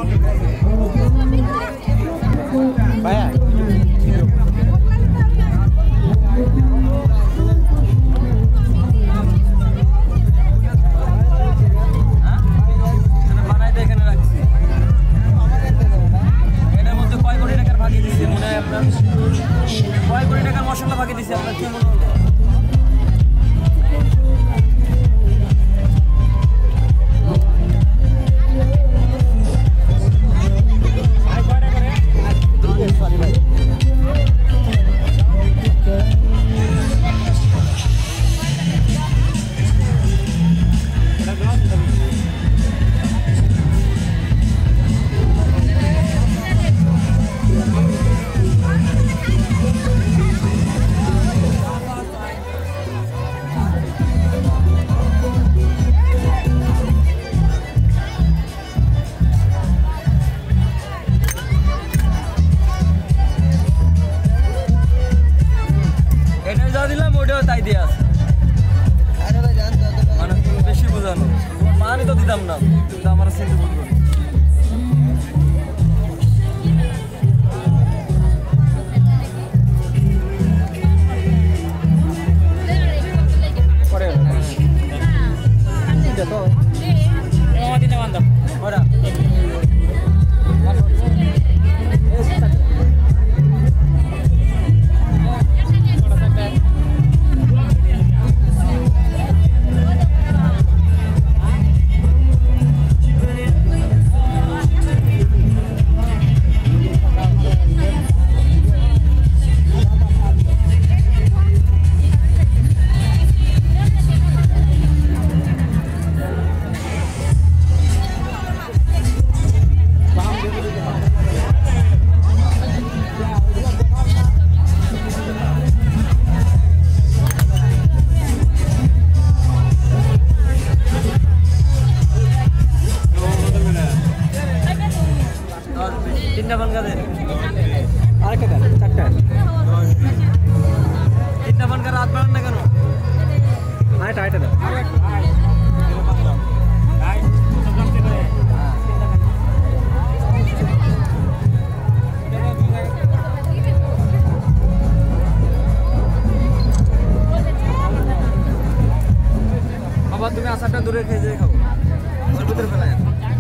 ভাইয়া কয় কোটি টাকার মশলা ফাঁকি দিচ্ছে আপনার কি মনে হলো? দিলাম ওটাও তাই দিয়ে আছে মানে বেশি বোঝানো মানি তো দিতাম না কিন্তু আমার চিন্তা করবো তিনটা বানকা দেন আরেকটা দেন চারটা তিনটা বানকা রাত বাড়ান না কেন আরেকটা দেন বাবা তুমি আচারটা দূরে খেয়ে যেয়ে খাও ওর ভিতরে ফেলায়